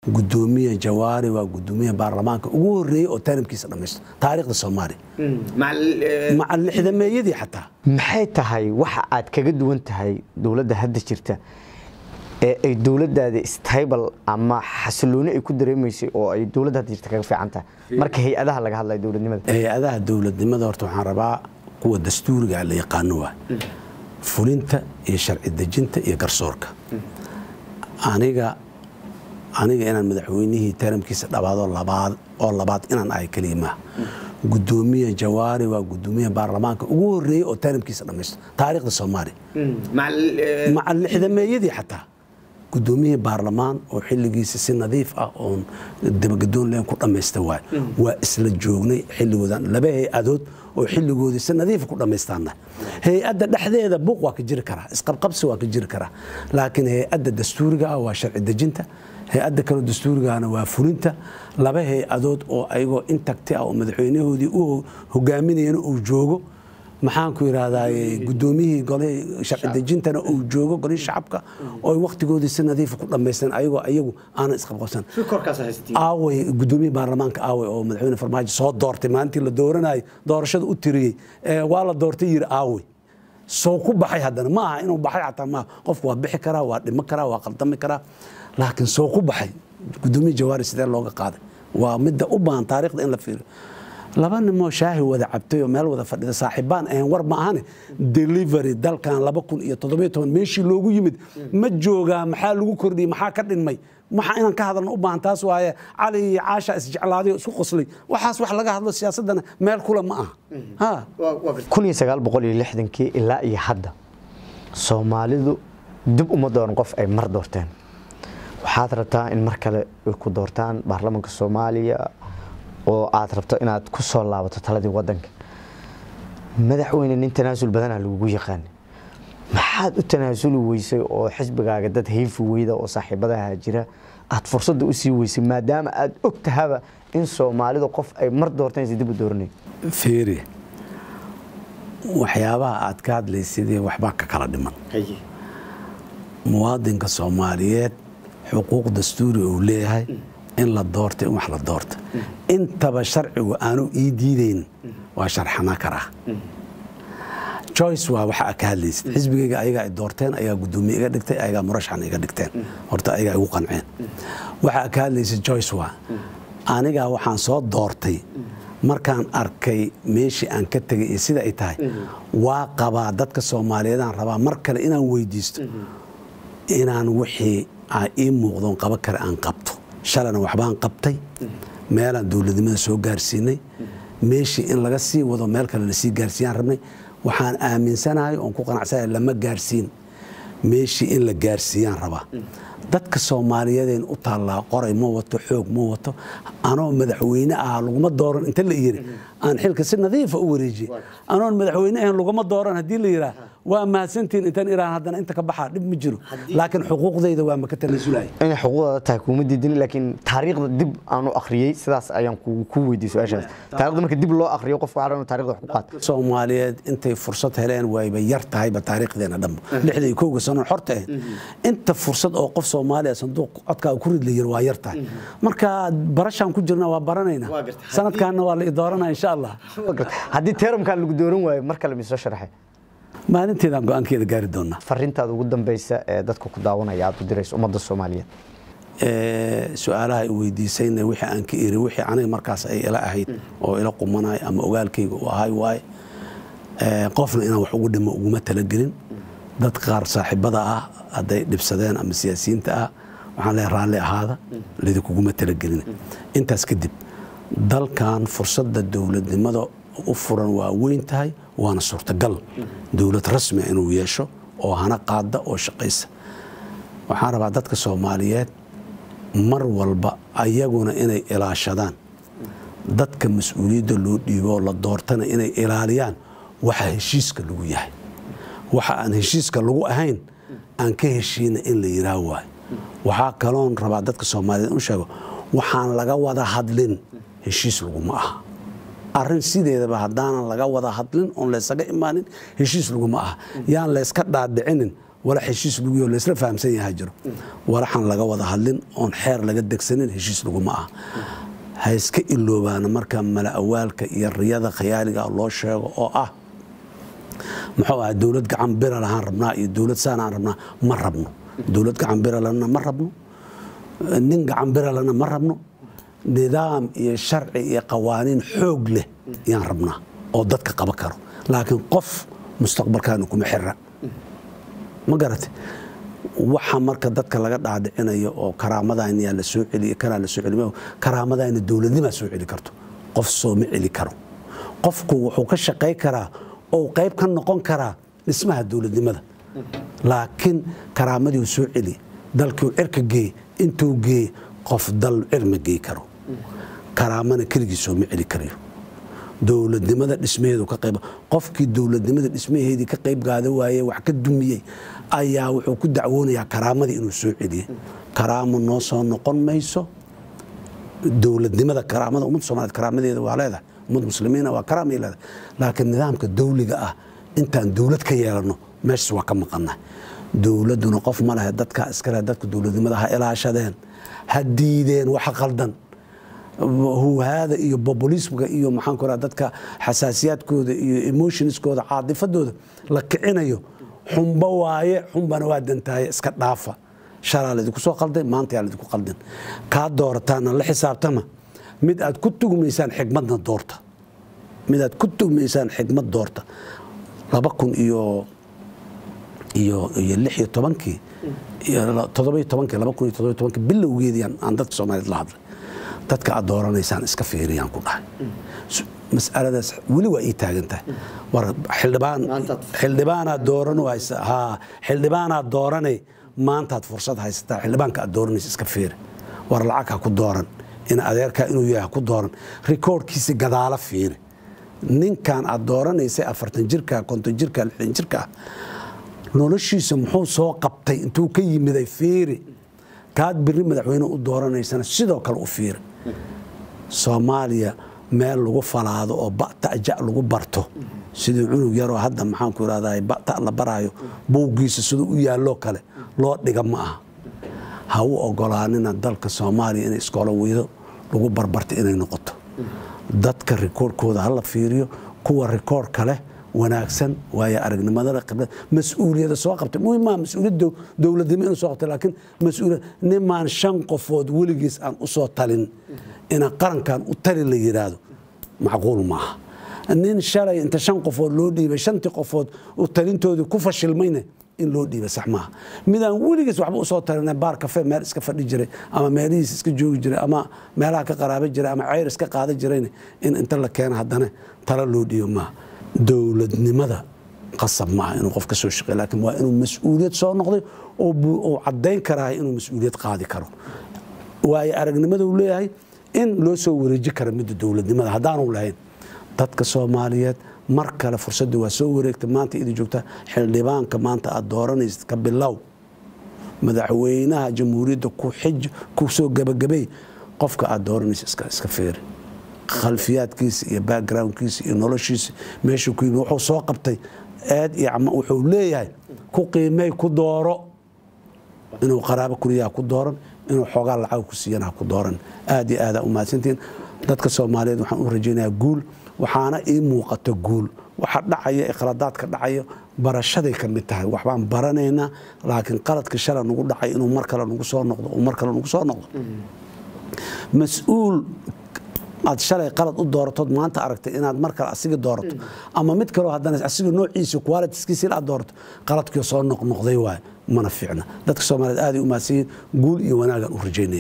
gudoomiye Jawaari waa gudoomiye baarlamaanka ugu horeeyay oo taariikhdiisa dhamaysto taariikhda Soomaaliya مع الحدميدي حتى maxay tahay waxa aad kaga duwan tahay dawladda hadda jirta ee dawladdaada stable ama xasilooni ay ku dareemayso oo ay dawladda hadda jirta kaga fiican tahay marka hay'adaha laga hadlayo dawladnimada hay'adaha dawladnimada horta waxaan rabaa kuwa dastuuriga la yaqaan waa fulinta iyo sharci dejinta iyo garsoorka aniga inaan madaxweynihii taramkiisa dhabaado labaad inaan ay kaliima gudoomiye Jawaari waa gudoomiye baarlamaanka ugu horeeyay oo taariikhdiisa dhamaysto taariikhda Soomaaliya مع الحدميدي حتى gudoomiye baarlamaan oo xilligiisa si nadiif ah oo dibagadoon leen ku dhameystay waa isla joognay xilligoodan laba hay'adood oo xilligoodii si nadiif ku dhameystana hay'adda dhexdeeda buuq waa ka jiri kara isqabqabsi waa ka jiri kara laakiin hay'adda dastuuriga waa sharci dejinta hay'adda kale dastuurigaana waa fulinta laba hay'adood oo ayagoo intagti ah oo madaxweynahoodii uu hogaaminayeen uu joogo maxaan ku yiraahdaa gudoomiyihii gole sharci dejintana uu joogo gole shacabka oo waqtigoodii si nadiif ku dhameystaan ayagu aan isqabqabsan fikorkaas haystii aaway gudoomiye baarlamaanka aaway oo madaxweyne Farmaajo soo doortay maalintii la dooranay doorashada u tiriyay waa la doortay yiri aaway soo ku baxay hadana ma aha inuu baxay xataa ma qofku waa bixi karaa waa dhimo karaa waa qaldami karaa laakiin soo ku baxay gudoomiye Jawaari sidee looga qaaday waa mid u baahan taariikhda in la fiiriyo laba nimo shaahi wada cabtay oo meel wada fadhida saaxiibaan aan war ma ahan delivery dalkan 2017 meeshii loogu yimid ma jooga maxaa lagu kordhiyay maxaa ka dhinmay waxa inaan ka hadalno u baahan taas waaye cali iyo caasha isjeclaaday isku qoslay waxaas wax laga hadlo siyaasadana meel kula ma aha 1960 ilaa iyo hadda Soomaalidu dib uma dooran qof ay mar doorteen waxaad rabtaa in mar kale ay ku doortaan baarlamaanka Soomaaliya oo aad rabto inaad ku soo laabato taladii wadanka madaxweyne nin tanaasul badan lagu yaqaan maxaad u tanaasuli weysay oo xisbigaaga dad hayfi weyda oo saaxiibadaha jira aad fursad u sii weysay maadaama aad ogtahaba in Soomaalidu qof ay mar doorteen si dib u dooranay fiiri waxyaabaha aad ka hadlaysidii waxba ka kala dhiman muwaadinka Soomaaliyeed xuquuq dastuuri uu leeyahay in la doorto in wax la doorto intaba sharcigu aanu ii diideyn waa sharxana kara choice waa waxa ka hadlaysid xisbigayga ayaga ay doorteen ayaa gudoomiye iga dhigtay ayaga murashaxan iga dhigteen horta ayaga ugu qanceen waxa ka hadlaysid choice waa aniga waxaan soo doortay markaan arkay meeshii aan ka tagay iyo sida ay tahay waa qabaa dadka Soomaaliyeed aan rabaa mar kale inaan weydiisto inaan wixii ay ii muuqdon qaba kara aan qabto shalana waxbaan qabtay meelaan dawladnimada soo gaarsiinay meeshii in laga sii wado meel kale la sii gaarsiiyaan rabnay waxaan aaminsanahay oo ku qanacsanahay lama gaarsiin meeshii in la gaarsiiyaan rabaa dadka Soomaaliyeed u taala qoray ma wato xoog ma wato anoo madaxweyne ah laguma dooran inta la yiri aan xilka si nadiif ah u wareejiyay anoo madaxweyne ah laguma dooran hadii la yiraahdo waa maasantiin intaan Iran hadana inta ka baxaa dib ma jiro laakiin xuquuqdayda waa ma ka tanaasulay in xuquuqda tahay kuma diidin laakiin taariikhda dib aanu akhriyay sidaas ayaan ku weydiisay su'aashaas taariikhda marka dib loo akhriyo qofku waxaan taariikhda wax ku qaat Soomaaliyeed intay fursad heleen wayba yar tahay ba taariikhdeena dhanba 61 sano xorta inta fursad oo qof Soomaaliya sanduuq codka ku rid leeyahay waa yar tahay marka barashaan ku jirna waa baranayna sanadkaana waa la idooranaa insha Allah hadii teeramkan lagu dooran waayo marka la miisoo sharaxay maalinteedan go'aankeeda gaari doonaa farintaada ugu dambaysa ee dadka ku daawanaya aad u dirayso ummadda Soomaaliyeed su'aalaha ay weydiisayna wixii aan ka iri wixii aniga markaas ay ila ahayd oo ila qumanay ama ogaalkayga u ahay waay qofna inaan wax ugu dhimo ugu talagelin dad qaar saaxiibada ah haday dhibsadeen ama siyaasiyiinta ah waxaan leeyahay raalli ahaada lidinku talagelin intaas kadib dalkan fursadda dawladnimada u furan waa weyn tahay waana suurtagal dawlad rasmi ah inuu yeesho oo hana qaada oo shaqeysa waxaan rabaa dadka Soomaaliyeed mar walba ayaguna inay ilaashadaan dadka mas'uuliyadda loo dhiibo la doortana inay ilaaliyaan waxa heshiiska lagu yahay waxa aan heshiiska lagu ahayn aan ka heshiina in la yiraahdo waxa kaloon rabaa dadka Soomaaliyeed u sheego waxaan laga wada hadlin heshiis lagu ma aha arrin sideedaba hadaan laga wada hadlin oo la isaga imaanin heshiis lagu ma aha yaan la iska dhaadhicinin wala heshiis lagu yeelo isla fahamsan yahay jiro walaxan laga wada hadlin oon xeer laga degsanin heshiis lagu ma ah ha iska iloobaana marka mala awaalka iyo riyada khiyaaliga loo sheego oo ah muxuu ahaa dawlad gacan bira lahaan rabnaa iyo dawlad saan aan rabnaa ma rabno dawlad gacan bira lana ma rabno nin gacan bira lana ma rabno nidaam iyo sharci iyo qawaaniin xoog leh yaan rabnaa oo dadka qaba karo laakiin qof mustaqbalkaanu kuma xirra ma garatay waxa marka dadka laga dhaadhicinayo oo karaamadan yaa la soo celiyo kana la soo celiyo karaamadan dawladnimo soo celi karto qof soo ma celi karo qofku wuxuu ka shaqay karaa oo qayb ka noqon karaa dhismaha dawladnimada laakiin karaamadii soo celi dalkii cirka geey intuu geey qof dal cirma geey karo karaamana kaligiis soo ma celi karayo dawladnimada dhismaheedu ka qayb qofkii dawladnimada dhismaheedii ka qayb gaada waayay wax ka dumiyay ayaa wuxuu ku dacwoonayaa karaamadii inuu soo celiyo karaamo noo soo noqon mayso dawladnimada karaamada ummadda Soomaaliyeed karaamadeeda waa leedahay ummadda muslimiina waa karaamay leedahay laakiin nidaamka dawliga ah intaan dawlad ka yeelano meesha waa ka maqannaa dawladuna qof ma laha dadka iskale dadka dawladnimada ha ilaashadeen hadiideen waxa qaldan هذا iyo populismka iyo maxaan ku raad dadka xasaasiyaadkooda iyo emotionskooda caadifadooda la kicinayo xumba waaye xumbana waa dantahay iska dhaafa sharaal idinku soo qalday maanta yaa idinku qaldan ka doortaan la xisaabtama mid aad ku tugmeysaan xigmadna doorta mid aad ku tugmeysaan xigmad doorta 2000 iyo 16 iyo 17 bilowgeedii aan dadka Soomaaliyeed la hadlay dadka aad dooranaysaan iska fiiriyaan ku dhahay mas'aladaas wali waa ii taagantahay war xildhibaanaad dooran waysa ha xildhibaanaad dooranay maanta aad fursad haysataa xildhibaanka aad dooranaysa iska fiiri war lacag ha ku dooran in adeerka inuu yahay ku dooran recordkiisa gadaala fiiri ninkan aad dooranaysay 40 jirka 50 jirka 60 jirka noloshiisa muxuu soo qabtay intuu ka yimiday fiiri kaad biri madaxweyne u dooranaysana sidoo kale u fiiri Soomaaliya meel lagu falaado oo bata jac lagu barto sidii cunug yar oo hadda maxaan ku raadaay bata la baraayo buugiisa sidoo u yaalo kale loo dhiga ma aha ha u ogolaanina dalka Soomaaliya in iskoolo weydo lagu barbarto inay noqoto dadka recordkooda hala fiiriyo kuwa record kale wanaagsan waaya aragnimada khibrad mas'uuliyada soo qabtay muhiim ah mas'uuliyada dawladnimo inuu soo qabtay laakiin mas'uuliyad nimaan 5 qofood waligiis aan u soo talin in qarankan u tali la yiraahdo macquul ma aha nin shalay inta 5 qofood loo dhiibay 5 qofood u talintoodu ku fashilmayna in loo dhiibay sax ma midaan waligiis waxba u soo talina baar cafe meel iska fadhi jiray ama meelihiis iska joogi jiray ama meelaha ka qaraabo jiray ama ceyr iska qaada jiray in inta la keeno haddana tala loo dhiibo ma dawladnimada qasab ma inuu qof ka soo shaqeeyo laakiin waa inuu mas'uuliyad soo noqday oo cadeyn karaa inuu mas'uuliyad qaadi karo waay aragnimada uu leeyahay in loo soo wareeji karo mid dawladnimada hadaan uu lahayn dadka Soomaaliyeed mar kale fursadu waa soo wareegtay maanta idin joogta xildhibaanka maanta aad dooranaysid ka bilow madaxweynaha jamhuuriyadda ku soo gabagabay qofka aad dooranaysid iska fiiri khalfiyaadkiisa iyo backgroundkiisa iyo noloshiisa meesha ku yimid wuxuu soo qabtay aad iyo ama wuxuu leeyahay ku qiimay ku dooro inuu qaraabo kuriyaa ku dooran inuu xoogaa lacag ku siiyana ku dooran aad iyo aad u mahadsantiin dadka Soomaaliyeed waxaan u rajaynayaa guul waxaana ii muuqato guul waxa dhacaya ikhladaadka dhacaya barashaday ka mid tahay waxbaan baranaynaa laakiin qaladka shalay nagu dhacay inuu mar kale nagu soo noqdo mas'uul aad shalay qalad u dooratood maanta aragtay inaad mar kale asiga doorato ama mid kale haddana asiga noociisa quality-kiisa aad doorato qaladkii soo noqnoqday waay mana fiicna dadka Soomaaliyeed aad u maasiin guul iyo wanaagan u rajaynaya